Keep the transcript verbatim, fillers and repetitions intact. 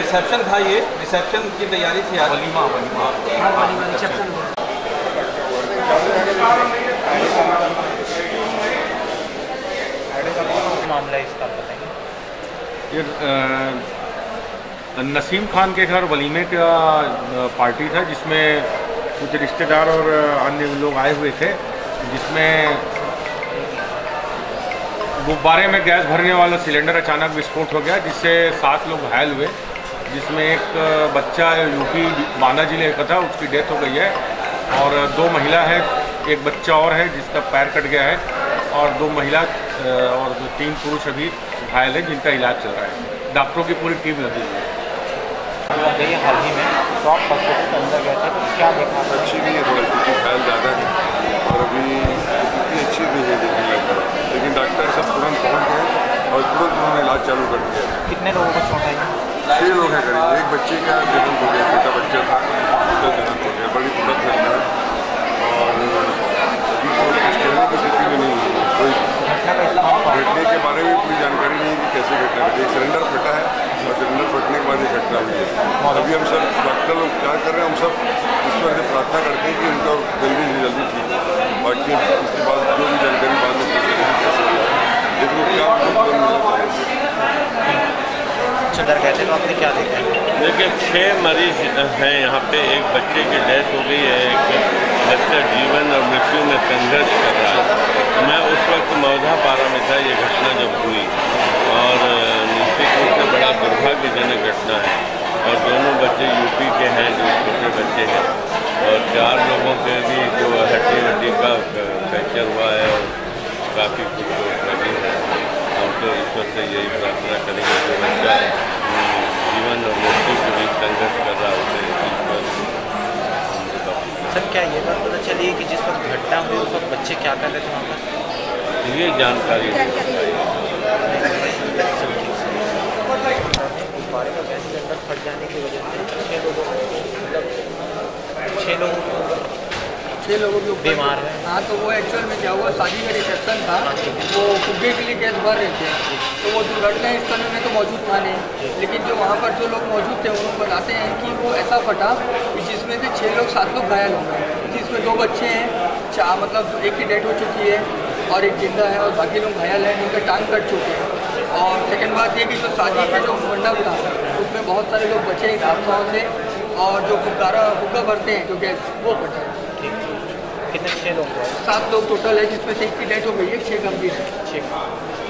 Reception था, ये reception की तैयारी थी आज। वलीमा वलीमा रिसेप्शन मामला इसका बताएंगे। ये नसीम खान के घर वलीमे का पार्टी था, जिसमें कुछ रिश्तेदार और अन्य लोग आए हुए थे, जिसमें गुब्बारे में गैस भरने वाला सिलेंडर अचानक विस्फोट हो गया, जिससे सात लोग घायल हुए, जिसमें एक बच्चा यूपी बांदा जिले का था, उसकी डेथ हो गई है, और दो महिला है, एक बच्चा और है जिसका पैर कट गया है, और दो महिला और दो तीन पुरुष अभी घायल हैं, जिनका इलाज चल रहा है। डॉक्टरों की पूरी टीम लगी हुई है। गई हाल ही में तो आप हॉस्पिटल के अंदर गए थे, तो क्या देखा? अच्छी नहीं है, थोड़ा क्योंकि घायल ज़्यादा है और अभी इतनी अच्छी नहीं है देखने लगता, लेकिन डॉक्टर सब तुरंत पहुँच गए और तुरंत उन्होंने इलाज चालू कर दिया। कितने लोगों को चोट आई? छः लोग हैं करीब। एक बच्चे का जन्म हो गया, छोटा बच्चा था, उसका जन्म हो गया, बड़ी दुर्घट घटना है और अभी तो कुछ कहने की स्थिति में नहीं है। कोई घटने के बारे में पूरी जानकारी नहीं है कि कैसे घटना घटी। एक सिलेंडर फटा है और सिलेंडर फटने के बाद ये घटना हुई है। अभी हम सब डॉक्टर लोग क्या कर रहे हैं, हम सब ईश्वर से प्रार्थना करते हैं कि उनका जल्दी से जल्दी ठीक है। बाकी इसके बाद जो भी जानकारी बाद में कैसे लेकिन क्या सदर कहते तो आपने क्या देखा? देखिए, छः मरीज हैं यहाँ पे। एक बच्चे की डेथ हो गई है, एक बच्चा जीवन और मृत्यु में संघर्ष कर रहा है। मैं उस वक्त मौधा पारा में था ये घटना जब हुई, और निश्चित रूप से बड़ा दुर्भाग्यजनक घटना है। और दोनों बच्चे यूपी के हैं, जो छोटे बच्चे हैं, और चार लोगों के भी जो हड्डी हड्डी का फ्रैक्चर हुआ है और काफ़ी कुछ लगी है। हम तो ईश्वर से यही प्रार्थना करेंगे कि बच्चा जीवन और मृत्यु के बीच संघर्ष कर रहा होते ईश्वर। सर, क्या ये बात पता चली है कि जिस वक्त घटना हुई उस वक्त बच्चे क्या कर रहे थे वहाँ पर? ये जानकारी गुब्बारे का गैस सिलेंडर फट जाने की वजह से छः लोगों मतलब छः लोगों छः लोगों के ऊपर बीमार है। हाँ, तो वो एक्चुअल में क्या हुआ, शादी का रिसेप्शन था, वो फुग्गे के लिए गैस भर रहे थे, तो वो दुर्घटना स्थल में तो मौजूद था नहीं, लेकिन जो वहाँ पर जो लोग मौजूद थे वो बताते हैं कि वो ऐसा फटा कि जिसमें से छः लोग सात लोग घायल हो गए, जिसमें दो बच्चे हैं, चार मतलब एक की डेथ हो चुकी है और एक जिंदा है, और बाकी लोग घायल हैं जिनके टांग कट चुके हैं। और सेकंड बात ये कि जो शादी का जो मंडप था उसमें बहुत सारे लोग बचे हैं हादसाओं से, और जो फुग्गारा फुग्गा भरते हैं जो गैस वो फटा। कितने छः लोग? सात लोग टोटल है, जिसमें से एक की डेथ हो गई है, छः गंभीर है। छः